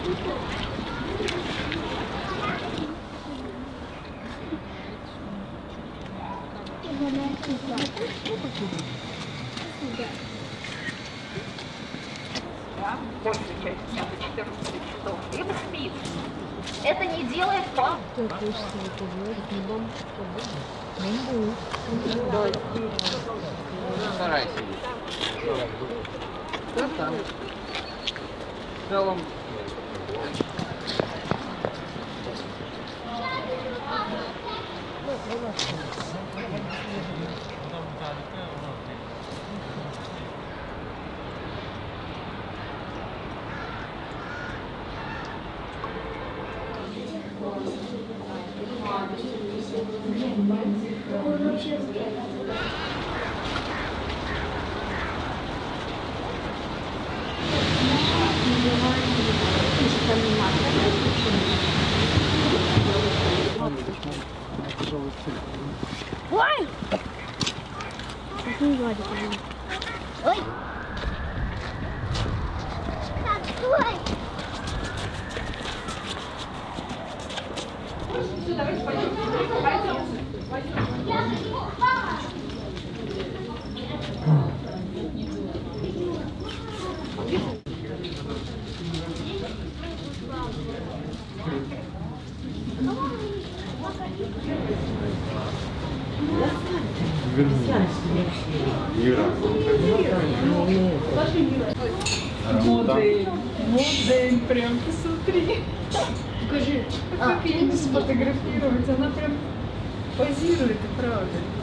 Большую часть дня до 14 часов либо спит. Это не делает пап. Старайся. Да, там. В целом. Ой! Ой! Стой! Модель, прям посмотри. Покажи. Как ее не сфотографировать? Она прям позирует, и правда.